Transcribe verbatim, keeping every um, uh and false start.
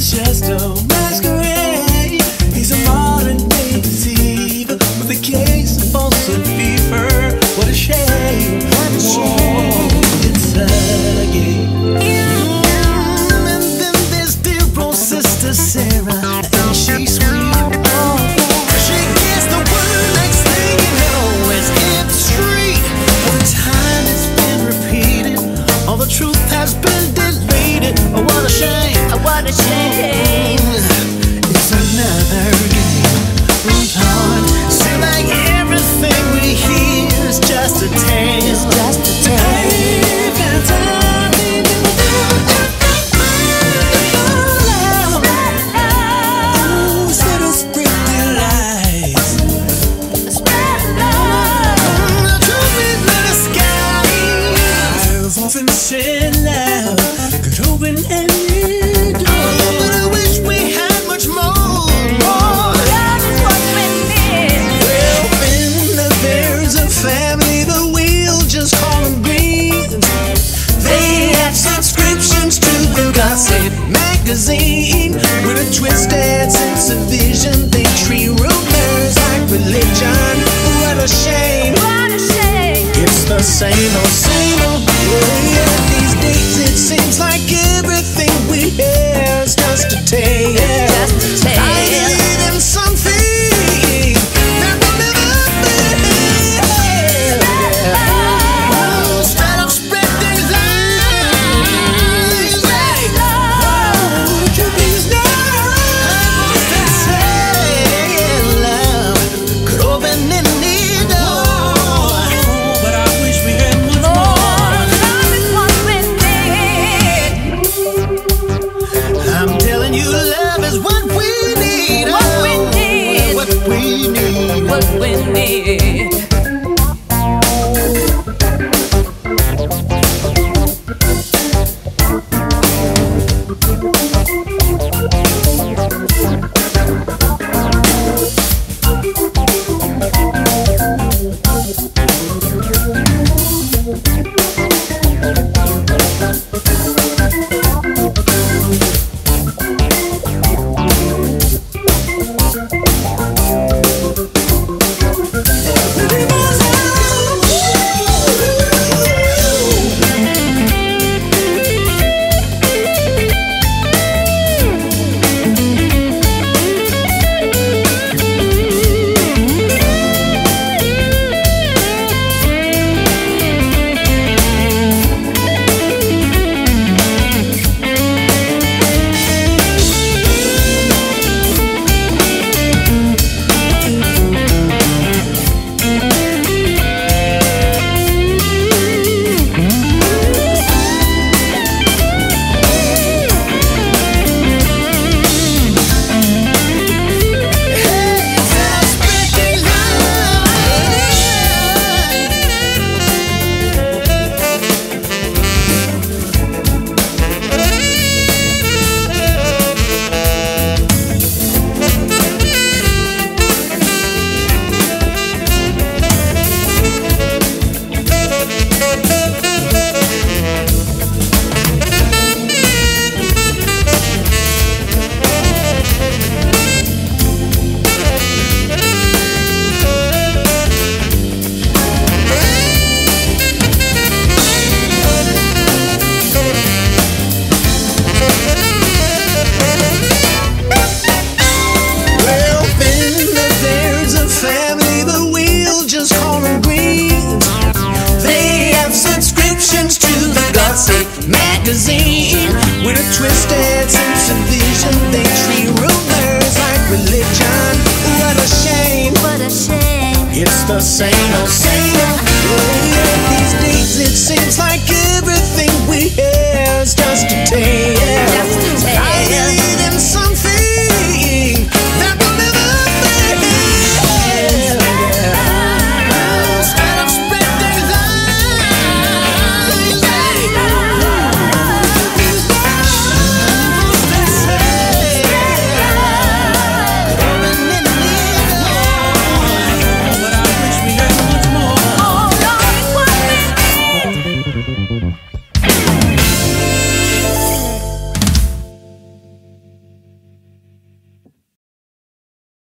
just a masquerade. He's a modern day deceiver with a case of false fever. What a shame, what a shame. It's a game. Mm, and then there's dear old sister Sarah, and she's sweet. Oh, she gets the word next thing you know it's hit the street. All the time it's been repeated, all the truth has been deleted. Oh, what a shame. Oh, what a shame. It's another game. Lord, seems like everything we hear is just a tale. It's just a tale. Instead of spreading lies, Spread love. the truth is in the sky. I've often said love could open any door, but I wish we had much more. Love is what we need. Well, when there's a family, the wheel just call them greens. They have subscriptions to the Gossip magazine with a twisted sense of vision. They treat rumors like religion. What a shame. What a shame. It's the same old, same old. Oh, yeah, these days it seems like everything we hear is just a tale. Just a tale. I believe in something that will never fail. Oh, instead of spreading lies, hey, oh, the truth is now, I often say love could open any door, but I wish we had much more. Love is what we need. I'm telling you, love is what we need. What we Oh, need. What we need. What we need. Well, then there's a family, the wheel just call them greens. They have subscriptions to the Gossip magazine with a twisted sense of vision. They treat rumors like religion. What a shame. What a shame. It's the same old, same old. Oh, yeah, these days it seems like everything we hear is just a